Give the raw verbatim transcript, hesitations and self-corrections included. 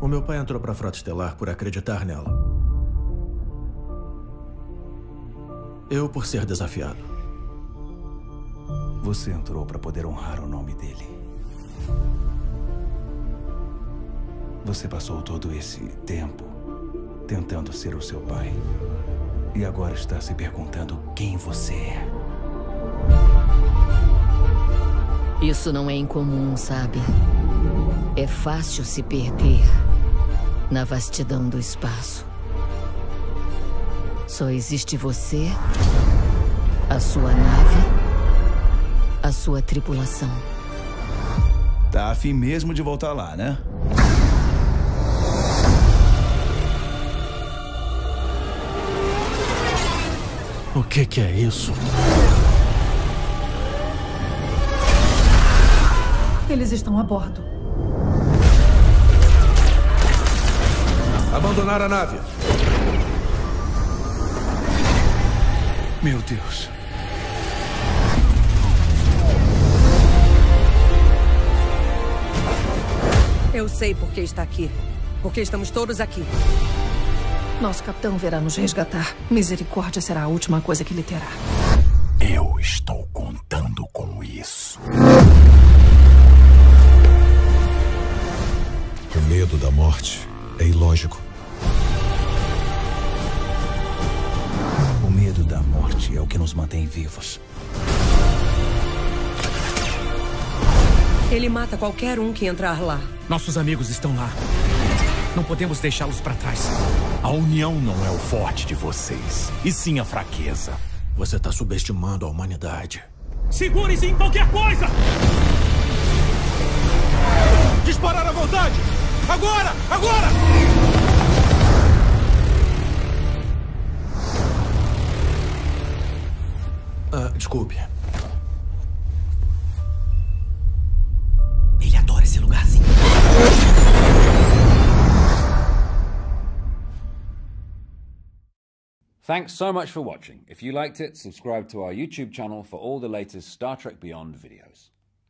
O meu pai entrou para a Frota Estelar por acreditar nela. Eu por ser desafiado. Você entrou para poder honrar o nome dele. Você passou todo esse tempo tentando ser o seu pai. E agora está se perguntando quem você é. Isso não é incomum, sabe? É fácil se perder na vastidão do espaço. Só existe você, a sua nave, a sua tripulação. Tá afim mesmo de voltar lá, né? O que que é isso? Eles estão a bordo. Abandonar a nave. Meu Deus. Eu sei por que está aqui. Porque estamos todos aqui. Nosso capitão virá nos resgatar. Misericórdia será a última coisa que ele terá. Eu estou contando com isso. O medo da morte é ilógico. O medo da morte é o que nos mantém vivos. Ele mata qualquer um que entrar lá. Nossos amigos estão lá. Não podemos deixá-los para trás. A união não é o forte de vocês, e sim a fraqueza. Você está subestimando a humanidade. Segure-se em qualquer coisa! Disparar à vontade! Agora! Agora! Ah, desculpe. Ele adora esse lugarzinho. Thanks so much for watching. If you liked it, subscribe to our YouTube channel for all the latest Star Trek Beyond videos.